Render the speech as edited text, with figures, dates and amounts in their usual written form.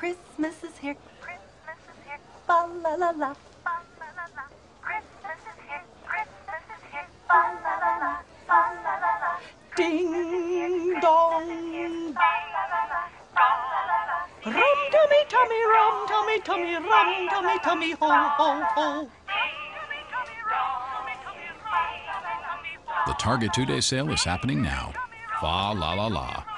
Christmas is here. Christmas is here. Fa la la la. Fa la la la. Christmas is here. Christmas is here. Fa la la la. Fa la la la. Ding dong. Rum tummy tummy rum tummy tummy rum tummy tummy ho ho ho. The Target 2-day sale is happening now. Fa la la la.